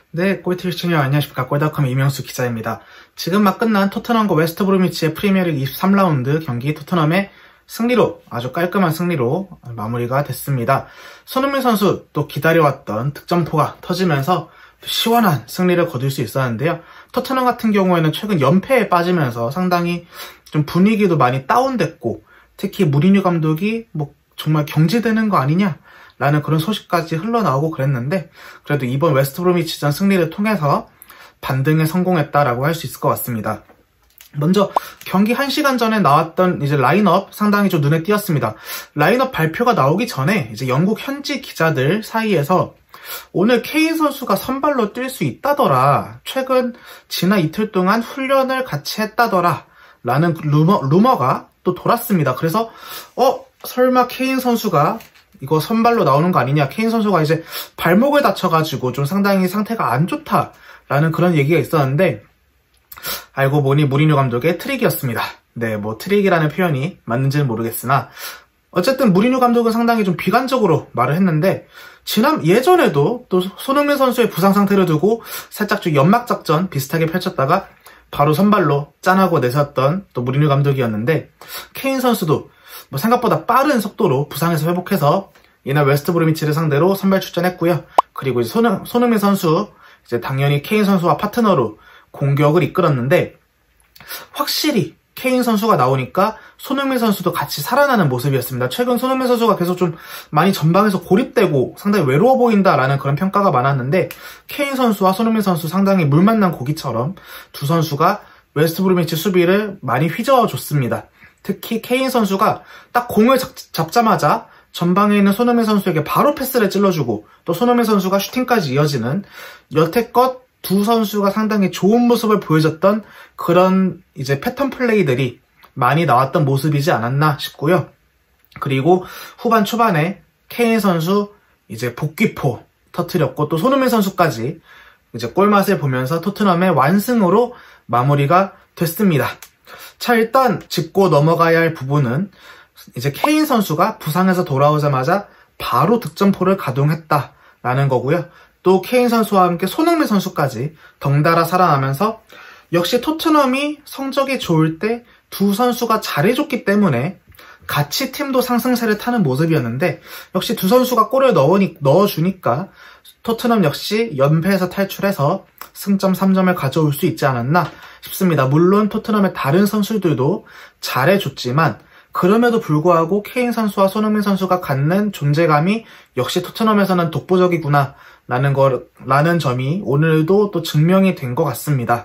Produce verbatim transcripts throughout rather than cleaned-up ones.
네, 꼴티비 시청자 안녕하십니까. 골닷컴의 이명수 기자입니다. 지금 막 끝난 토트넘과 웨스트 브로미치의 프리미어리그 이십삼 라운드 경기 토트넘의 승리로, 아주 깔끔한 승리로 마무리가 됐습니다. 손흥민 선수 또 기다려왔던 득점포가 터지면서 시원한 승리를 거둘 수 있었는데요. 토트넘 같은 경우에는 최근 연패에 빠지면서 상당히 좀 분위기도 많이 다운됐고, 특히 무리뉴 감독이 뭐 정말 경질되는 거 아니냐 라는 그런 소식까지 흘러나오고 그랬는데, 그래도 이번 웨스트 브로미치전 승리를 통해서 반등에 성공했다라고 할 수 있을 것 같습니다. 먼저 경기 한 시간 전에 나왔던 이제 라인업 상당히 좀 눈에 띄었습니다. 라인업 발표가 나오기 전에 이제 영국 현지 기자들 사이에서 오늘 케인 선수가 선발로 뛸 수 있다더라, 최근 지난 이틀 동안 훈련을 같이 했다더라 라는 루머, 루머가 또 돌았습니다. 그래서 어? 설마 케인 선수가 이거 선발로 나오는 거 아니냐, 케인 선수가 이제 발목을 다쳐가지고 좀 상당히 상태가 안 좋다라는 그런 얘기가 있었는데, 알고 보니 무리뉴 감독의 트릭이었습니다. 네, 뭐 트릭이라는 표현이 맞는지는 모르겠으나 어쨌든 무리뉴 감독은 상당히 좀 비관적으로 말을 했는데, 지난 예전에도 또 손흥민 선수의 부상 상태를 두고 살짝 좀 연막작전 비슷하게 펼쳤다가 바로 선발로 짠하고 내세웠던 또 무리뉴 감독이었는데, 케인 선수도 뭐 생각보다 빠른 속도로 부상에서 회복해서 이날 웨스트 브로미치를 상대로 선발 출전했고요. 그리고 이제 손흥, 손흥민 선수 이제 당연히 케인 선수와 파트너로 공격을 이끌었는데, 확실히 케인 선수가 나오니까 손흥민 선수도 같이 살아나는 모습이었습니다. 최근 손흥민 선수가 계속 좀 많이 전방에서 고립되고 상당히 외로워 보인다라는 그런 평가가 많았는데, 케인 선수와 손흥민 선수 상당히 물 만난 고기처럼 두 선수가 웨스트 브로미치 수비를 많이 휘저어줬습니다. 특히 케인 선수가 딱 공을 잡, 잡자마자 전방에 있는 손흥민 선수에게 바로 패스를 찔러주고, 또 손흥민 선수가 슈팅까지 이어지는 여태껏 두 선수가 상당히 좋은 모습을 보여줬던 그런 이제 패턴 플레이들이 많이 나왔던 모습이지 않았나 싶고요. 그리고 후반 초반에 케인 선수 이제 복귀포 터뜨렸고, 또 손흥민 선수까지 이제 골맛을 보면서 토트넘의 완승으로 마무리가 됐습니다. 자, 일단 짚고 넘어가야 할 부분은 이제 케인 선수가 부상에서 돌아오자마자 바로 득점포를 가동했다라는 거고요. 또 케인 선수와 함께 손흥민 선수까지 덩달아 살아나면서, 역시 토트넘이 성적이 좋을 때 두 선수가 잘해줬기 때문에 같이 팀도 상승세를 타는 모습이었는데, 역시 두 선수가 골을 넣으니, 넣어주니까 토트넘 역시 연패에서 탈출해서 승점 삼 점을 가져올 수 있지 않았나 싶습니다. 물론 토트넘의 다른 선수들도 잘해줬지만 그럼에도 불구하고 케인 선수와 손흥민 선수가 갖는 존재감이 역시 토트넘에서는 독보적이구나 라는 거, 라는 점이 오늘도 또 증명이 된 것 같습니다.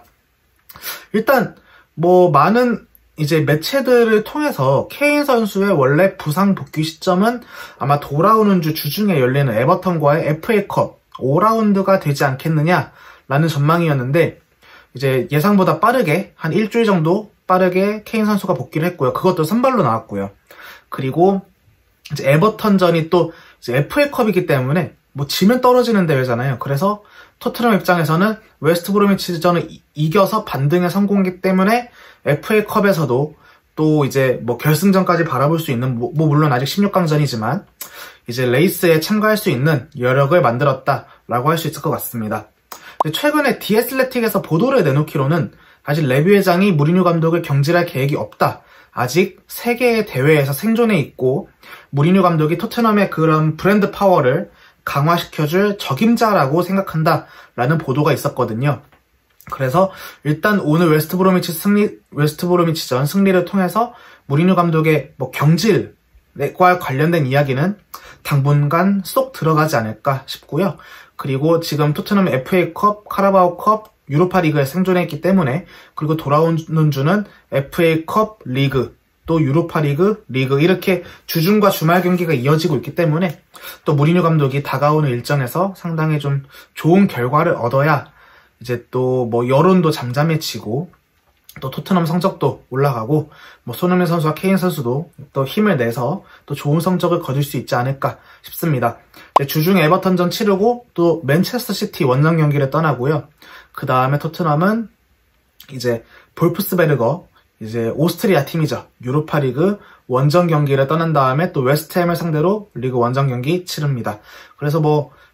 일단 뭐 많은 이제 매체들을 통해서 케인 선수의 원래 부상 복귀 시점은 아마 돌아오는 주 주중에 열리는 에버턴과의 에프에이컵 오 라운드가 되지 않겠느냐라는 전망이었는데, 이제 예상보다 빠르게 한 일주일 정도 빠르게 케인 선수가 복귀를 했고요. 그것도 선발로 나왔고요. 그리고 이제 에버턴전이 또 이제 에프에이컵이기 때문에 뭐 지면 떨어지는 대회잖아요. 그래서 토트넘 입장에서는 웨스트 브로미치전을 이겨서 반등에 성공했기 때문에 에프에이컵에서도 또 이제 뭐 결승전까지 바라볼 수 있는, 뭐, 뭐 물론 아직 십육 강전이지만 이제 레이스에 참가할 수 있는 여력을 만들었다라고 할 수 있을 것 같습니다. 최근에 디애슬레틱에서 보도를 내놓기로는 아직 레비 회장이 무리뉴 감독을 경질할 계획이 없다, 아직 세 개의 대회에서 생존해 있고 무리뉴 감독이 토트넘의 그런 브랜드 파워를 강화시켜줄 적임자라고 생각한다라는 보도가 있었거든요. 그래서 일단 오늘 웨스트 브로미치 승리, 웨스트 브로미치전 승리를 통해서 무리뉴 감독의 뭐 경질과 관련된 이야기는 당분간 쏙 들어가지 않을까 싶고요. 그리고 지금 토트넘 에프에이컵, 카라바오컵, 유로파리그에 생존했기 때문에, 그리고 돌아오는 주는 에프에이컵 리그, 또 유로파리그 리그, 이렇게 주중과 주말 경기가 이어지고 있기 때문에 또 무리뉴 감독이 다가오는 일정에서 상당히 좀 좋은 결과를 얻어야 이제 또 뭐 여론도 잠잠해지고 또 토트넘 성적도 올라가고 뭐 손흥민 선수와 케인 선수도 또 힘을 내서 또 좋은 성적을 거둘 수 있지 않을까 싶습니다. 주중 에버턴전 치르고 또 맨체스터 시티 원정 경기를 떠나고요. 그 다음에 토트넘은 이제 볼프스베르거, 이제 오스트리아 팀이죠. 유로파리그 원정 경기를 떠난 다음에 또 웨스트햄을 상대로 리그 원정 경기 치릅니다. 그래서 뭐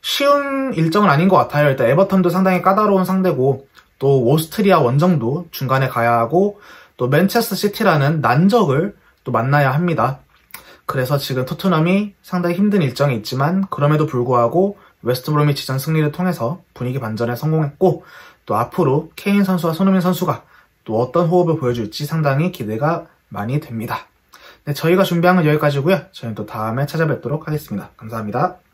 쉬운 일정은 아닌 것 같아요. 일단 에버턴도 상당히 까다로운 상대고 또 오스트리아 원정도 중간에 가야 하고 또 맨체스터 시티라는 난적을 또 만나야 합니다. 그래서 지금 토트넘이 상당히 힘든 일정이 있지만 그럼에도 불구하고 웨스트 브로미치전 승리를 통해서 분위기 반전에 성공했고 또 앞으로 케인 선수와 손흥민 선수가 또 어떤 호흡을 보여줄지 상당히 기대가 많이 됩니다. 네, 저희가 준비한 건 여기까지고요. 저희는 또 다음에 찾아뵙도록 하겠습니다. 감사합니다.